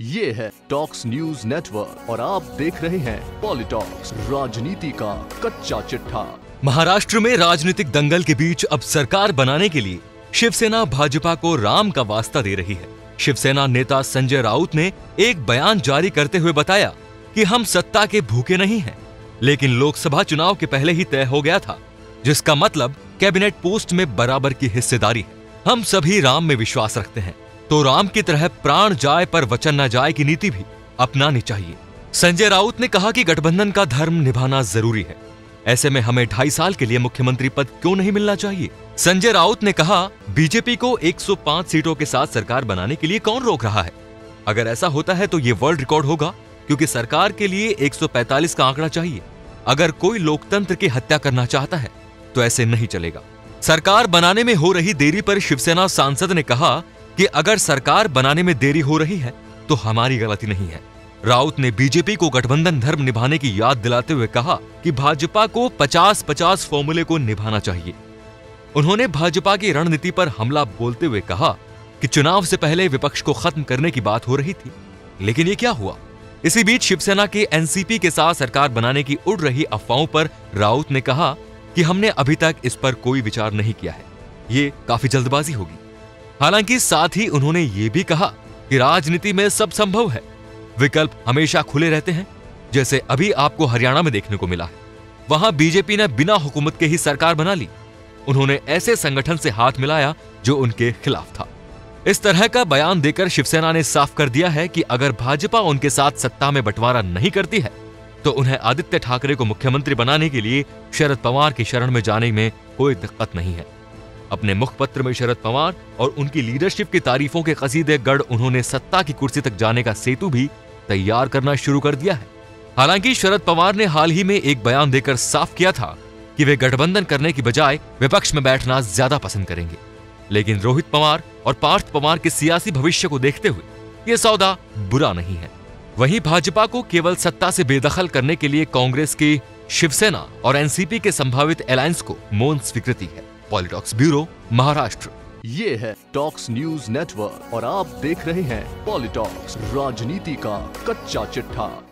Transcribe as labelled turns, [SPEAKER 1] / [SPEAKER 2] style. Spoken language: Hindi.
[SPEAKER 1] ये है टॉक्स न्यूज नेटवर्क और आप देख रहे हैं पॉलिटॉक्स, राजनीति का कच्चा चिट्ठा।
[SPEAKER 2] महाराष्ट्र में राजनीतिक दंगल के बीच अब सरकार बनाने के लिए शिवसेना भाजपा को राम का वास्ता दे रही है। शिवसेना नेता संजय राउत ने एक बयान जारी करते हुए बताया कि हम सत्ता के भूखे नहीं हैं, लेकिन लोकसभा चुनाव के पहले ही तय हो गया था, जिसका मतलब कैबिनेट पोस्ट में बराबर की हिस्सेदारी है। हम सभी राम में विश्वास रखते हैं, तो राम की तरह प्राण जाए पर वचन न जाए की नीति भी अपनानी चाहिए। संजय राउत ने कहा कि गठबंधन का धर्म निभाना जरूरी है, ऐसे में हमें 2.5 साल के लिए मुख्यमंत्री पद क्यों नहीं मिलना चाहिए। संजय राउत ने कहा, बीजेपी को 105 सीटों के साथ सरकार बनाने के लिए कौन रोक रहा है? अगर ऐसा होता है तो ये वर्ल्ड रिकॉर्ड होगा, क्योंकि सरकार के लिए 145 का आंकड़ा चाहिए। अगर कोई लोकतंत्र की हत्या करना चाहता है तो ऐसे नहीं चलेगा। सरकार बनाने में हो रही देरी पर शिवसेना सांसद ने कहा कि अगर सरकार बनाने में देरी हो रही है तो हमारी गलती नहीं है। राउत ने बीजेपी को गठबंधन धर्म निभाने की याद दिलाते हुए कहा कि भाजपा को 50-50 फॉर्मूले को निभाना चाहिए। उन्होंने भाजपा की रणनीति पर हमला बोलते हुए कहा कि चुनाव से पहले विपक्ष को खत्म करने की बात हो रही थी, लेकिन ये क्या हुआ? इसी बीच शिवसेना के एनसीपी के साथ सरकार बनाने की उड़ रही अफवाहों पर राउत ने कहा कि हमने अभी तक इस पर कोई विचार नहीं किया है, ये काफी जल्दबाजी होगी। हालांकि साथ ही उन्होंने ये भी कहा कि राजनीति में सब संभव है, विकल्प हमेशा खुले रहते हैं। जैसे अभी आपको हरियाणा में देखने को मिला है, वहां बीजेपी ने बिना हुकूमत के ही सरकार बना ली। उन्होंने ऐसे संगठन से हाथ मिलाया जो उनके खिलाफ था। इस तरह का बयान देकर शिवसेना ने साफ कर दिया है कि अगर भाजपा उनके साथ सत्ता में बंटवारा नहीं करती है तो उन्हें आदित्य ठाकरे को मुख्यमंत्री बनाने के लिए शरद पवार की शरण में जाने में कोई दिक्कत नहीं है। अपने मुखपत्र में शरद पवार और उनकी लीडरशिप की तारीफों के कसीदे गढ़ उन्होंने सत्ता की कुर्सी तक जाने का सेतु भी तैयार करना शुरू कर दिया है। हालांकि शरद पवार ने हाल ही में एक बयान देकर साफ किया था कि वे गठबंधन करने की बजाय विपक्ष में बैठना ज्यादा पसंद करेंगे, लेकिन रोहित पवार और पार्थ पवार के सियासी भविष्य को देखते हुए यह सौदा बुरा नहीं है। वहीं भाजपा को केवल सत्ता से बेदखल करने के लिए कांग्रेस की शिवसेना और एनसीपी के संभावित अलायंस को मौन स्वीकृति है। Politalks bureau, Maharashtra.
[SPEAKER 1] ये है टॉक्स न्यूज नेटवर्क और आप देख रहे हैं पॉलिटॉक्स, राजनीति का कच्चा चिट्ठा।